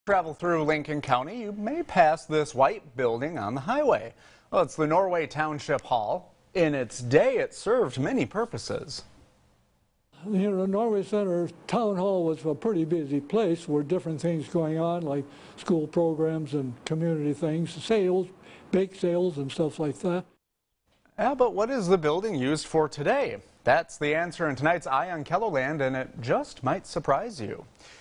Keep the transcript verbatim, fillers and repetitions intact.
Travel through Lincoln County, you may pass this white building on the highway. Well, it's the Norway Township Hall. In its day, it served many purposes. You know, Norway Center Town Hall was a pretty busy place where different things going on, like school programs and community things, sales, bake sales and stuff like that. Yeah, but what is the building used for today? That's the answer in tonight's Eye on Kelloland, and it just might surprise you.